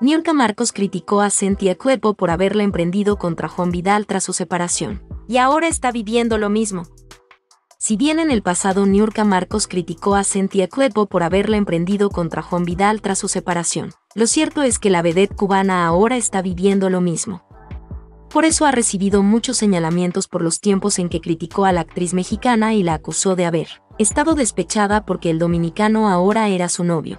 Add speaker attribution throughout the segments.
Speaker 1: Niurka Marcos criticó a Cynthia Cuervo por haberla emprendido contra Juan Vidal tras su separación. Y ahora está viviendo lo mismo. Si bien en el pasado Niurka Marcos criticó a Cynthia Cuervo por haberla emprendido contra Juan Vidal tras su separación, lo cierto es que la vedette cubana ahora está viviendo lo mismo. Por eso ha recibido muchos señalamientos por los tiempos en que criticó a la actriz mexicana y la acusó de haber estado despechada porque el dominicano ahora era su novio.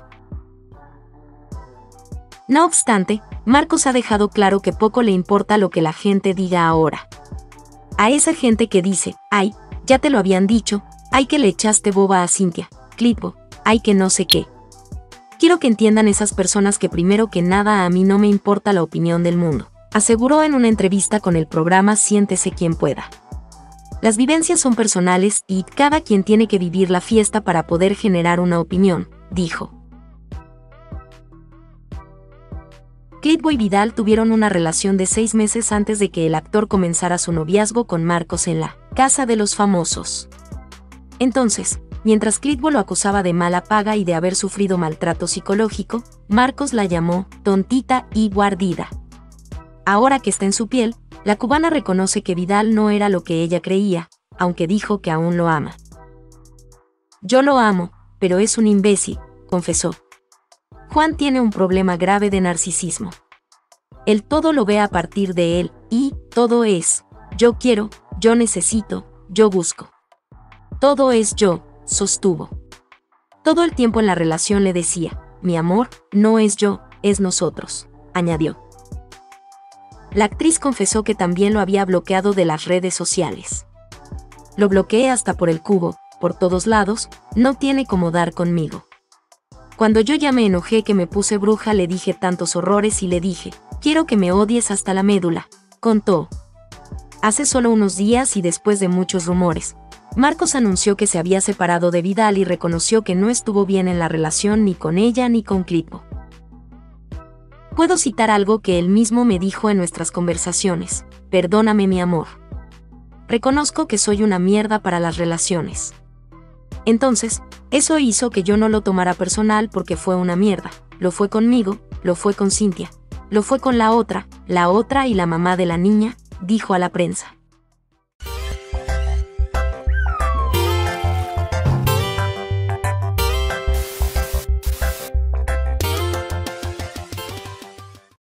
Speaker 1: No obstante, Marcos ha dejado claro que poco le importa lo que la gente diga ahora. A esa gente que dice, ay, ya te lo habían dicho, ay que le echaste boba a Cynthia, Clitbo, ay que no sé qué. Quiero que entiendan esas personas que primero que nada a mí no me importa la opinión del mundo, aseguró en una entrevista con el programa Siéntese quien pueda. Las vivencias son personales y cada quien tiene que vivir la fiesta para poder generar una opinión, dijo. Clitbo y Vidal tuvieron una relación de 6 meses antes de que el actor comenzara su noviazgo con Marcos en la Casa de los Famosos. Entonces, mientras Clitbo lo acusaba de mala paga y de haber sufrido maltrato psicológico, Marcos la llamó tontita y guardida. Ahora que está en su piel, la cubana reconoce que Vidal no era lo que ella creía, aunque dijo que aún lo ama. Yo lo amo, pero es un imbécil, confesó. Juan tiene un problema grave de narcisismo. Él todo lo ve a partir de él, y todo es, yo quiero, yo necesito, yo busco. Todo es yo, sostuvo. Todo el tiempo en la relación le decía, mi amor, no es yo, es nosotros, añadió. La actriz confesó que también lo había bloqueado de las redes sociales. Lo bloqueé hasta por el cubo, por todos lados, no tiene cómo dar conmigo. Cuando yo ya me enojé que me puse bruja le dije tantos horrores y le dije, quiero que me odies hasta la médula, contó. Hace solo unos días y después de muchos rumores, Marcos anunció que se había separado de Vidal y reconoció que no estuvo bien en la relación ni con ella ni con Clitbo. Puedo citar algo que él mismo me dijo en nuestras conversaciones, perdóname mi amor. Reconozco que soy una mierda para las relaciones. Entonces, eso hizo que yo no lo tomara personal porque fue una mierda. Lo fue conmigo, lo fue con Cynthia, lo fue con la otra y la mamá de la niña, dijo a la prensa.